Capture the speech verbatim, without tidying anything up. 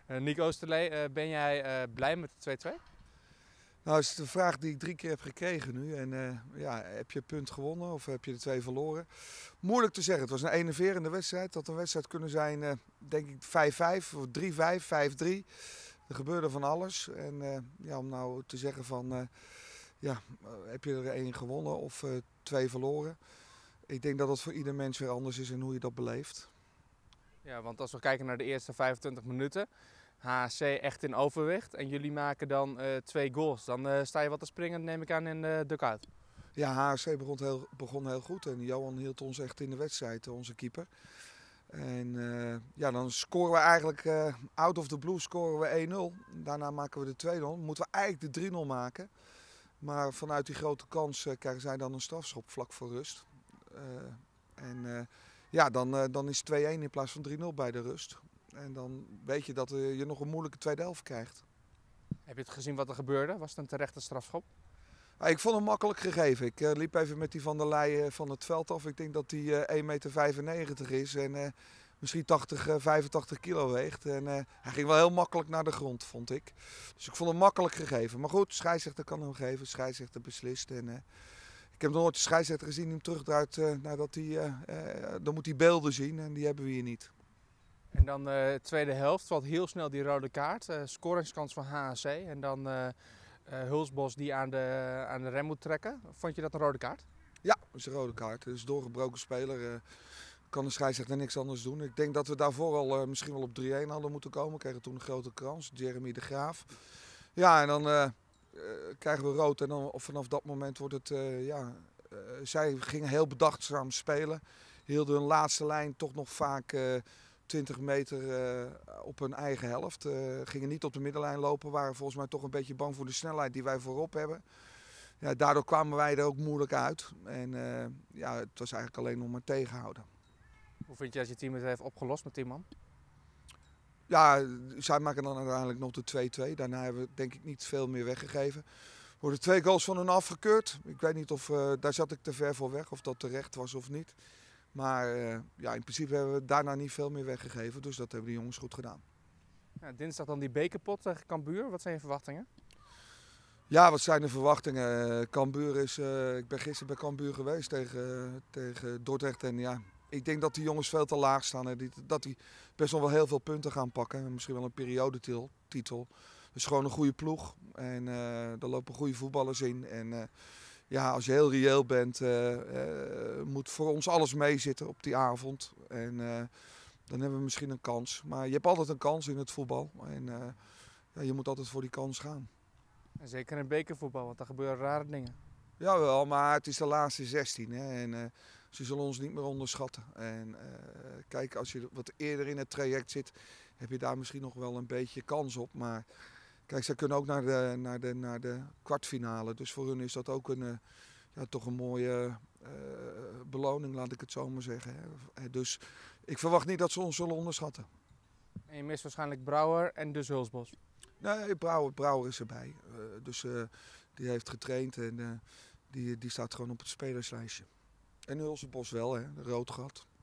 Uh, Nick Oosterlee, uh, ben jij uh, blij met de twee-twee? Nou, dat is de vraag die ik drie keer heb gekregen nu. En uh, ja, heb je een punt gewonnen of heb je de twee verloren? Moeilijk te zeggen. Het was een enerverende wedstrijd. Dat had een wedstrijd kunnen zijn, uh, denk ik, vijf-vijf of drie-vijf, vijf-drie. Er gebeurde van alles. En uh, ja, om nou te zeggen van, uh, ja, uh, heb je er één gewonnen of uh, twee verloren? Ik denk dat het voor ieder mens weer anders is en hoe je dat beleeft. Ja, want als we kijken naar de eerste vijfentwintig minuten, H C echt in overwicht en jullie maken dan uh, twee goals. Dan uh, sta je wat te springen, neem ik aan, in de dugout. Ja, H C begon heel, begon heel goed en Johan hield ons echt in de wedstrijd, onze keeper. En uh, ja, dan scoren we eigenlijk uh, out of the blue scoren we één nul. Daarna maken we de twee nul. Moeten we eigenlijk de drie nul maken. Maar vanuit die grote kans uh, krijgen zij dan een strafschop vlak voor rust. Uh, en uh, ja, dan, uh, dan is het twee-één in plaats van drie nul bij de rust. En dan weet je dat uh, je nog een moeilijke tweede helft krijgt. Heb je het gezien wat er gebeurde? Was het een terechte strafschop? Ah, ik vond hem makkelijk gegeven. Ik uh, liep even met die Van der Leyen van het veld af. Ik denk dat hij uh, één meter vijfennegentig is en uh, misschien tachtig, uh, vijfentachtig kilo weegt. En uh, hij ging wel heel makkelijk naar de grond, vond ik. Dus ik vond hem makkelijk gegeven. Maar goed, scheidsrechter kan hem geven. Scheidsrechter beslist. En, uh, ik heb nog nooit de scheidsrechter gezien die hem terugdraait uh, nadat hij... Uh, uh, dan moet hij beelden zien en die hebben we hier niet. En dan de uh, tweede helft valt heel snel die rode kaart. Uh, scoringskans van H C. En dan... Uh, Uh, Hulsbos die aan de, aan de rem moet trekken. Vond je dat een rode kaart? Ja, dat is een rode kaart. Het is een doorgebroken speler. Uh, kan de scheidsrechter niks anders doen. Ik denk dat we daarvoor al uh, misschien wel op drie-één hadden moeten komen. We kregen toen een grote kans. Jeremy de Graaf. Ja, en dan uh, uh, krijgen we rood. En dan, of vanaf dat moment wordt het... Uh, ja, uh, zij gingen heel bedachtzaam spelen. Hielden hun laatste lijn toch nog vaak... Uh, twintig meter uh, op hun eigen helft. Uh, gingen niet op de middenlijn lopen. Waren volgens mij toch een beetje bang voor de snelheid die wij voorop hebben. Ja, daardoor kwamen wij er ook moeilijk uit. En uh, ja, het was eigenlijk alleen nog maar tegenhouden. Hoe vind je dat je team het heeft opgelost met tien man? Ja, zij maken dan uiteindelijk nog de twee-twee. Daarna hebben we denk ik niet veel meer weggegeven. Er worden twee goals van hun afgekeurd. Ik weet niet of, uh, daar zat ik te ver voor weg, of dat terecht was of niet. Maar uh, ja, in principe hebben we daarna niet veel meer weggegeven. Dus dat hebben de jongens goed gedaan. Ja, dinsdag dan die bekerpot tegen Cambuur. Wat zijn je verwachtingen? Ja, wat zijn de verwachtingen? Cambuur is, uh, ik ben gisteren bij Cambuur geweest tegen, tegen Dordrecht. En ja, ik denk dat die jongens veel te laag staan. En dat die best nog wel heel veel punten gaan pakken. Misschien wel een periodetitel. Dus gewoon een goede ploeg. En uh, er lopen goede voetballers in. En uh, ja, als je heel reëel bent, uh, uh, moet voor ons alles meezitten op die avond. En uh, dan hebben we misschien een kans. Maar je hebt altijd een kans in het voetbal. En uh, ja, je moet altijd voor die kans gaan. En zeker in bekervoetbal, want daar gebeuren rare dingen. Jawel, maar het is de laatste zestien. Hè, en uh, ze zullen ons niet meer onderschatten. En uh, kijk, als je wat eerder in het traject zit, heb je daar misschien nog wel een beetje kans op. Maar kijk, zij kunnen ook naar de, naar de, naar de kwartfinale. Dus voor hun is dat ook een, uh, ja, toch een mooie uh, beloning, laat ik het zo maar zeggen. Hè. Dus ik verwacht niet dat ze ons zullen onderschatten. En je mist waarschijnlijk Brouwer en dus Hulsbos. Nee, Brouwer, Brouwer is erbij. Uh, dus uh, die heeft getraind en uh, die, die staat gewoon op het spelerslijstje. En Hulsbos wel, hè, rood gehad.